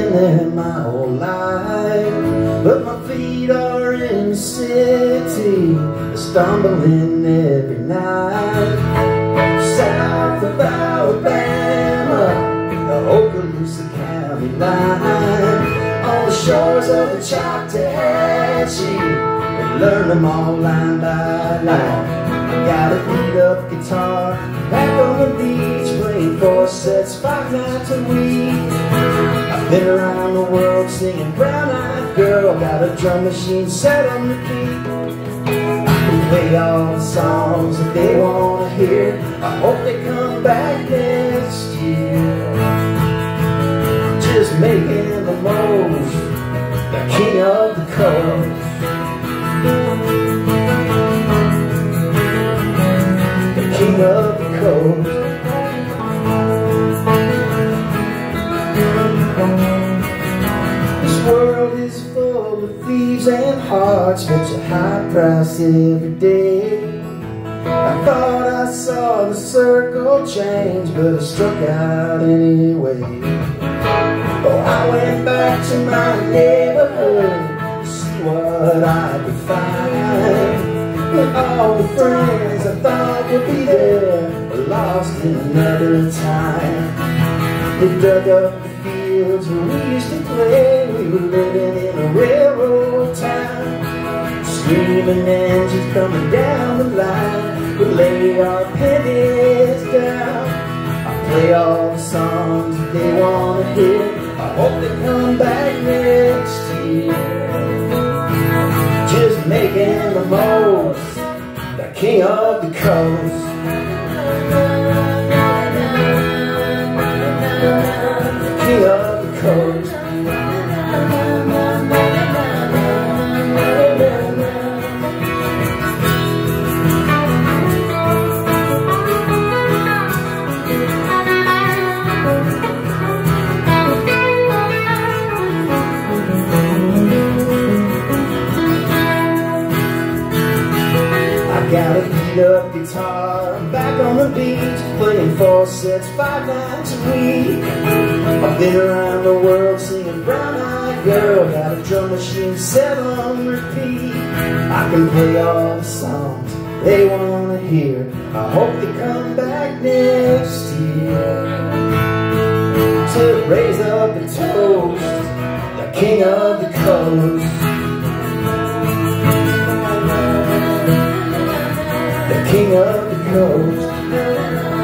been there my whole life, but my feet are in the city, stumbling every night. South of Alabama, the Okaloosa County line, on the shores of the Chattahoochee, we learn them all line by line. I got a beat-up guitar back on the beach, playing 4 sets, 5 nights a week. I've been around the world singing Brown-Eyed Girl, got a drum machine set on repeat. I can play all the songs that they want to hear. I hope they come back next year. Just making the most, the king of the coast. King of the coast. This world is full of thieves and hearts, fetch a high price every day. I thought I saw the circle change, but I struck out anyway. Oh, I went back to my neighborhood to see what I could find. And all the friends I thought would be there were lost in another time. They dug up the fields where we used to play. We were living in a railroad town. Screaming engines coming down the line. We lay our pennies down. I play all the songs that they want to hear. I hope they come back next year. Just making the most, the king of the coast. The king of the coast. Got a beat-up guitar, I'm back on the beach, playing 4 sets, 5 nights a week. I've been around the world singing Brown-Eyed Girl, got a drum machine set on repeat. I can play all the songs they want to hear. I hope they come back next year to raise up a toast, the king of the coast. King of the coast.